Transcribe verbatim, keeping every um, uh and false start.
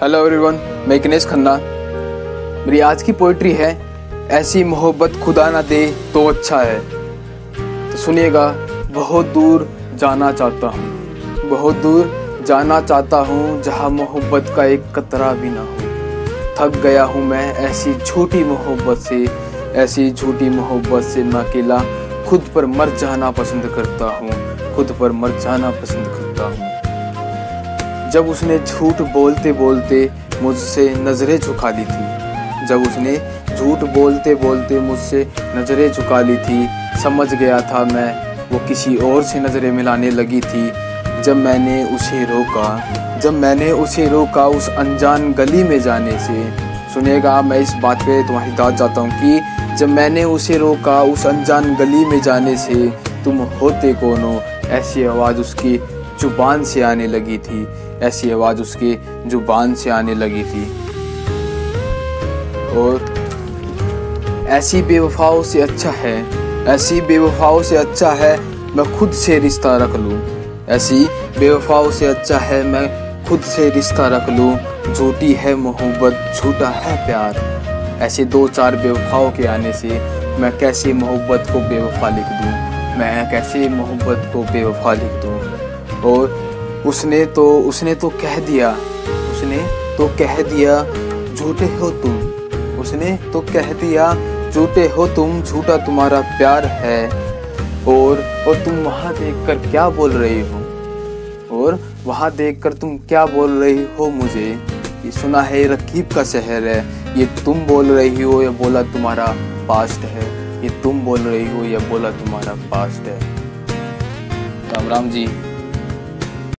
Hello everyone, मैं गणेश खन्ना। मेरी आज की पोइट्री है, ऐसी मोहब्बत खुदा ना दे तो अच्छा है। तो सुनिएगा। बहुत दूर जाना चाहता हूँ, बहुत दूर जाना चाहता हूँ, जहाँ मोहब्बत का एक कतरा भी ना हो। थक गया हूँ मैं ऐसी झूठी मोहब्बत से, ऐसी झूठी मोहब्बत से मैं अकेला खुद पर मर जाना पसंद करता हूँ, खुद पर मर जाना पसंद करता हूँ। जब उसने झूठ बोलते बोलते मुझसे नज़रें झुका ली थी, जब उसने झूठ बोलते बोलते मुझसे नज़रें झुका ली थी, समझ गया था मैं वो किसी और से नज़रें मिलाने लगी थी। जब मैंने उसे रोका, जब मैंने उसे रोका उस अनजान गली में जाने से। सुनिएगा, मैं इस बात पे तुम्हारी दाद चाहता हूँ कि जब मैंने उसे रोका उस अनजान गली में जाने से, तुम होते कौन हो, ऐसी आवाज़ उसकी जुबान से आने लगी थी, ऐसी आवाज़ उसकी जुबान से आने लगी थी। और ऐसी बेवफाओं से अच्छा है, ऐसी बेवफाओं से अच्छा है मैं खुद से रिश्ता रख लूँ, ऐसी बेवफाओं से अच्छा है मैं खुद से रिश्ता रख लूँ। झूठी है मोहब्बत, झूठा है प्यार। ऐसे दो चार बेवफाओं के आने से मैं कैसे मोहब्बत को बेवफा लिख दूँ, मैं कैसे मोहब्बत को बेवफा लिख दूँ। और उसने तो उसने तो कह दिया, उसने तो कह दिया झूठे हो तुम, उसने तो कह दिया झूठे हो तुम, झूठा तुम्हारा प्यार है। और और तुम वहाँ देखकर क्या बोल रही हो, और वहाँ देखकर तुम क्या बोल रही हो मुझे। ये सुना है रकीब का शहर है, ये तुम बोल रही हो या बोला तुम्हारा पास्ट है, ये तुम बोल रही हो या बोला तुम्हारा पास्ट है। राम राम जी।